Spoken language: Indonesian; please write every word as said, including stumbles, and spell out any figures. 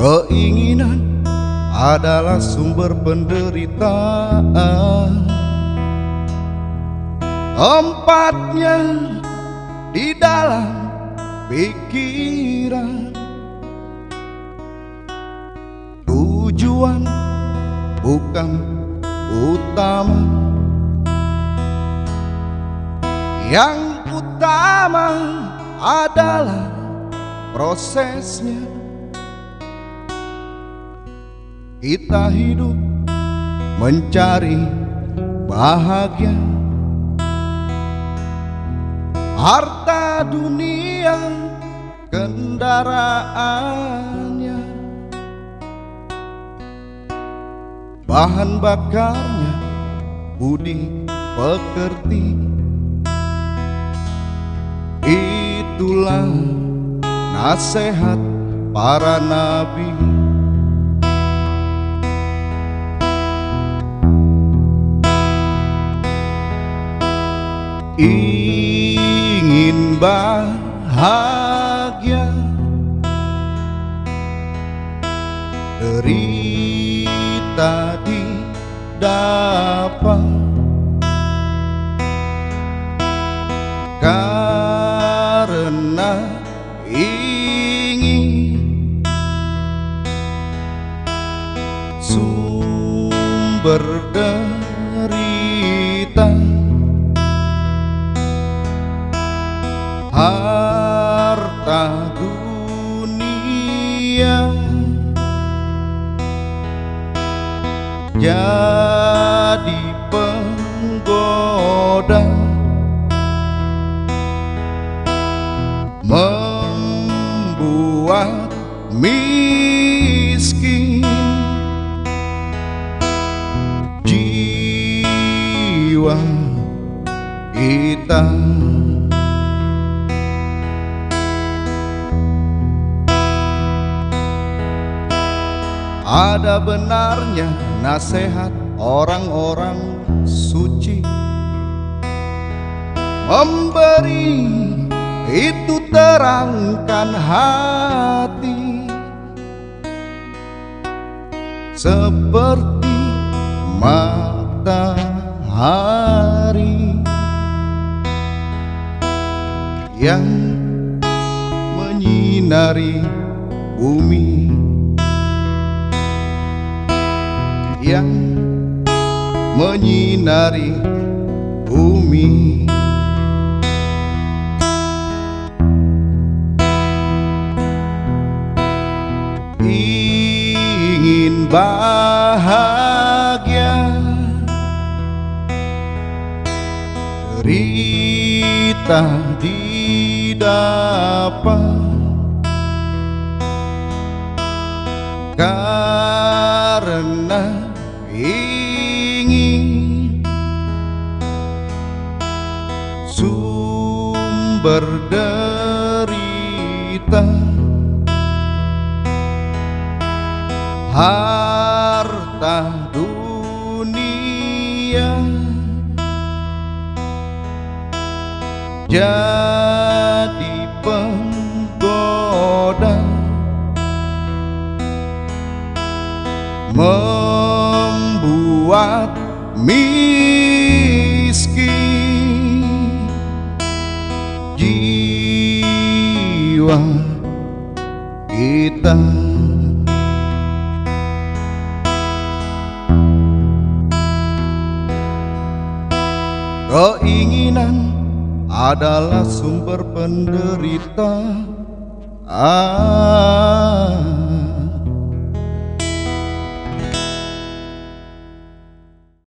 Keinginan adalah sumber penderitaan. Tempatnya di dalam pikiran. Tujuan bukan utama, yang utama adalah prosesnya. Kita hidup mencari bahagia. Harta dunia kendaraannya, bahan bakarnya budi pekerti. Itulah nasihat para nabi. Ingin bahagia, derita didapat, karena ingin sumber derita. Harta dunia jadi penggoda, membuat miskin jiwa kita. Ada benarnya nasihat orang-orang suci, memberi itu terangkan hati, seperti matahari yang menyinari bumi, yang menyinari bumi. Ingin bahagia, derita didapat, karena ingin sumber derita. Harta dunia jadi penggoda, membuat miskin jiwa kita. Keinginan adalah sumber penderitaan.